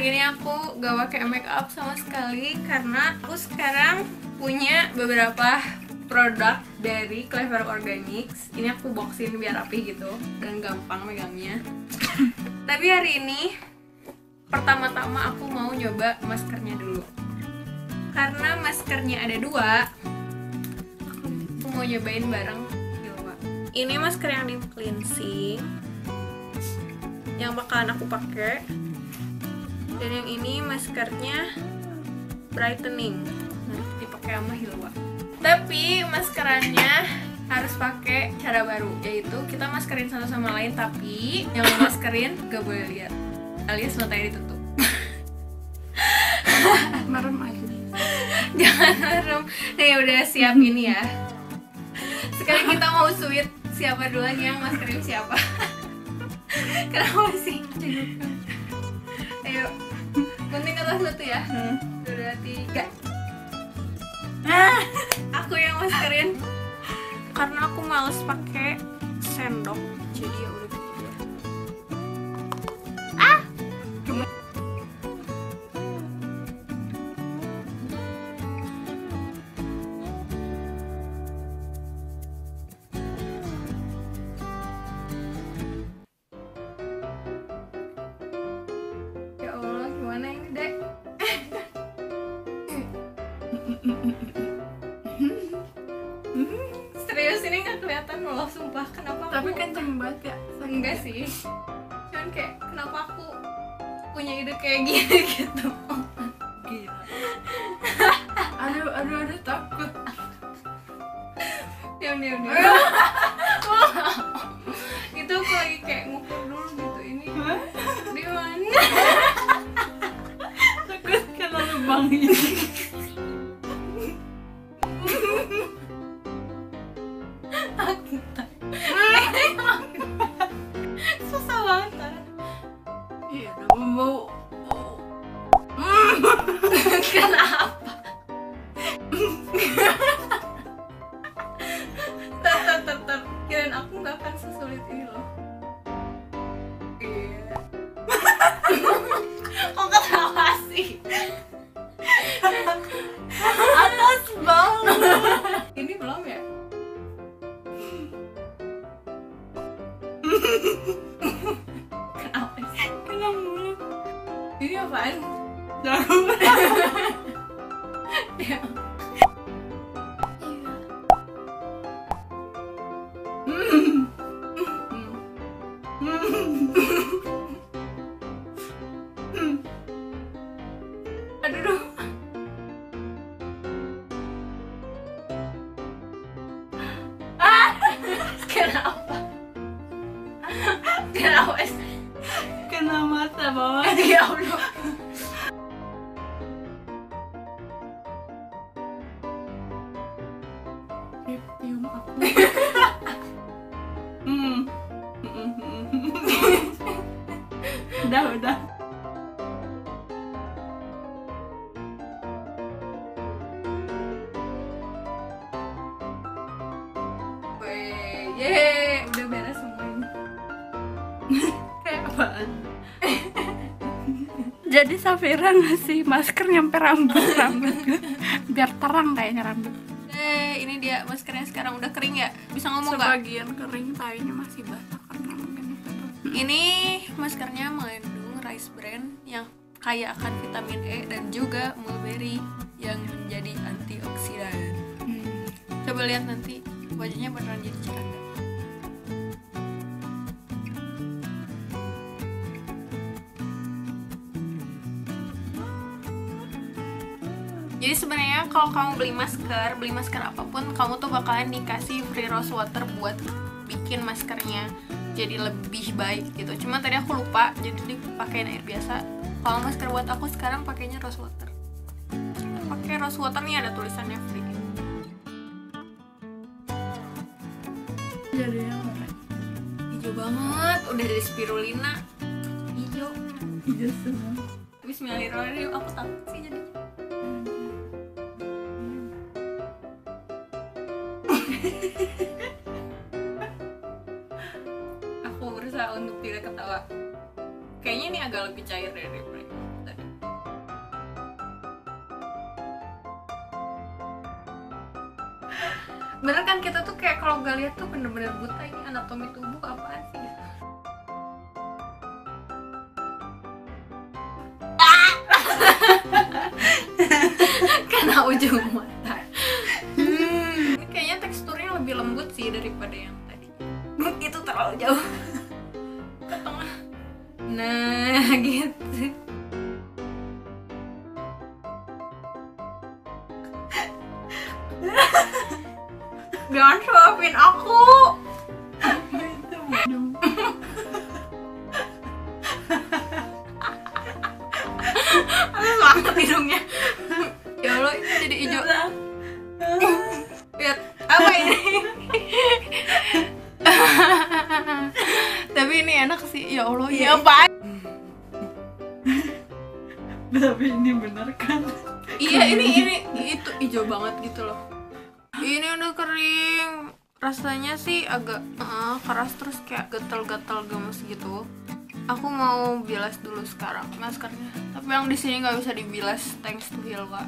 hari ini aku gak pakai make up sama sekali karena aku sekarang punya beberapa produk dari Clever Organics. Ini aku boxin biar rapi gitu dan gampang megangnya. Tapi hari ini pertama-tama aku mau nyoba maskernya dulu. Karena maskernya ada dua, aku mau nyobain bareng. Ini masker yang deep cleansing yang bakalan aku pakai. Dan yang ini maskernya brightening, nanti dipakai sama Hilwa. Tapi maskerannya harus pakai cara baru, yaitu kita maskerin satu sama lain, tapi yang maskerin gak boleh lihat, alias matanya ditutup. Merem aja. Jangan merem. Nih udah siap ini ya. Sekarang kita mau sweet, siapa duluan yang maskerin siapa? Kenapa sih? Ayo, gunting atas satu ya. 2, 3. Aku yang maskerin karena aku males pakai sendok, jadi ya udah gitu ya. Ya Allah, gimana ini, Dek? Serius ini nggak kelihatan loh, sumpah. Kenapa aku... Tapi kenceng banget ya. Enggak sih, cuman kayak kenapa aku punya ide kayak gini gitu. Gila. Aduh takut. Diam. Itu aku lagi kayak ngukur dulu gitu, ini di mana. Takut kena lubang ini. Susah banget kan? Iya, udah mau. Kenapa? Ter. Kirain aku nggak akan sesulit ini loh. Iya. Kok ketawa sih? Atas banget. Ini belum ya? Kenapa sih? Kena mulut. Ini apaan? Jarum. Ya. Aduh. Kenapa? Kenapa sih? Kena mata bawah. Ya Allah. Cium aku. Udah. Weh, yeay, udah beres semuanya. Kayak apaan? Jadi Safira ngasih masker nyampe rambut biar terang kayaknya rambut. Ini dia maskernya sekarang udah kering ya? Bisa ngomong nggak? Sebagian kering, tainya masih basah karena mungkin itu tuh. Ini maskernya mengandung rice bran yang kaya akan vitamin E dan juga mulberry yang menjadi antioksidan. Coba lihat nanti wajahnya beneran jadi cerah nggak? Jadi sebenarnya kalau kamu beli masker apapun, kamu tuh bakalan dikasih free rose water buat bikin maskernya jadi lebih baik gitu. Cuma tadi aku lupa, jadi dipakein air biasa. Kalau masker buat aku sekarang pakainya rose water. Pakai rose water nih, ada tulisannya free. Jadi yang apa? Hijau banget, udah dari spirulina. Hijau. Hijau semua. Bismillahirrahmanirrahim, aku takut sih jadi. Aku berusaha untuk tidak ketawa. Kayaknya ini agak lebih cair dari tadi. bener kan kita tuh kayak kalau gak lihat tuh bener-bener buta, ini anatomi tubuh apaan sih gitu. Kena ujung mata. Ini kayaknya teksturnya lebih lembut sih daripada yang tadi. Itu terlalu jauh ke tengah. Nah gitu. Jangan suapin aku. Halus banget hidungnya. Ya Allah, ini jadi hijau. Lihat apa ini? Tapi ini enak sih. Ya Allah, ini apa? Tapi ini bener kan? Iya, ini itu hijau banget gitu loh. Ini udah kering. Rasanya sih agak keras, terus kayak gatal-gatal gemes gitu. Aku mau bilas dulu sekarang maskernya. Tapi yang di sini nggak bisa dibilas, thanks to Hilwa.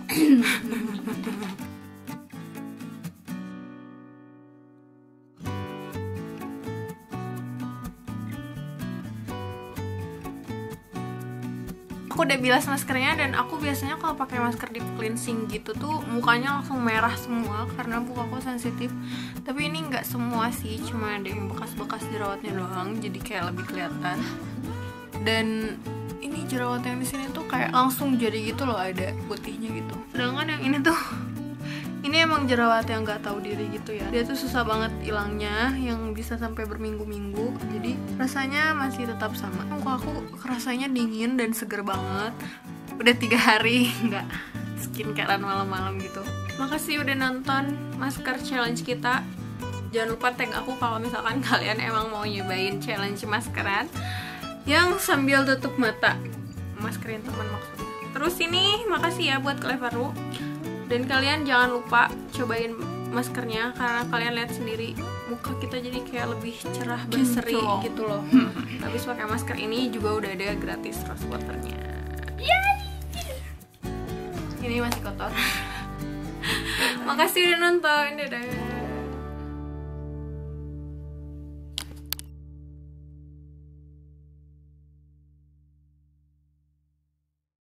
Aku udah bilas maskernya, dan aku biasanya kalau pakai masker deep cleansing gitu tuh mukanya langsung merah semua karena mukaku sensitif. Tapi ini nggak semua sih, cuma ada yang bekas-bekas jerawatnya doang, jadi kayak lebih kelihatan. Dan ini jerawat yang di sini tuh kayak langsung jadi gitu loh, ada putihnya gitu. Sedangkan yang ini tuh ini emang jerawat yang nggak tahu diri gitu ya. Dia tuh susah banget hilangnya, yang bisa sampai berminggu-minggu. Jadi rasanya masih tetap sama. Muka aku rasanya dingin dan seger banget. Udah 3 hari nggak skincarean malam-malam gitu. Makasih udah nonton masker challenge kita. Jangan lupa tag aku kalau misalkan kalian emang mau nyobain challenge maskeran yang sambil tutup mata. Maskerin teman maksudnya. Terus ini makasih ya buat Cleveroo. Dan kalian jangan lupa cobain maskernya, karena kalian lihat sendiri muka kita jadi kayak lebih cerah berseri gitu loh. Habis pakai masker ini juga udah ada gratis rose waternya. Ini masih kotor. Makasih udah nonton, dadah.